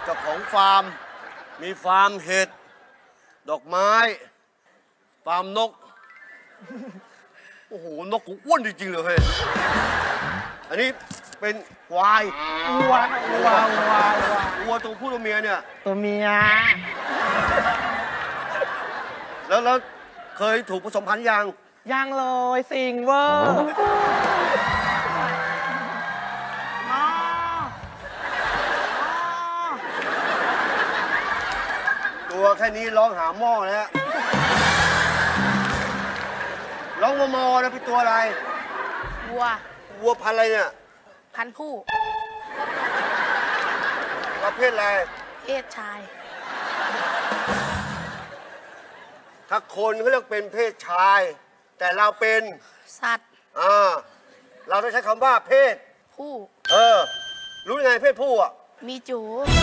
เจ้าของฟาร์มมีฟาร์มเห็ดดอกไม้ฟาร์มนกโอ้โหนกกูอ้วนจริงๆเลยเฮ้ยอันนี้เป็นควายวัวตัวผู้ตัวเมียเนี่ยตัวเมียแล้วเคยถูกผสมพันธุ์ยังยังเลยสิงเวอร์ตัวแค่นี้ร้องหาหม้อแล้วร้องมอนะเป็นตัวอะไร วัวพันธุ์อะไรเนี่ยพันธุ์ผู้ประเภทอะไรเพศชายถ้าคนเขาเรียกเป็นเพศชาย แต่เราเป็นสัตว์เราต้องใช้คำว่าเพศผู้รู้ยังไงเพศผู้อ่ะมีจู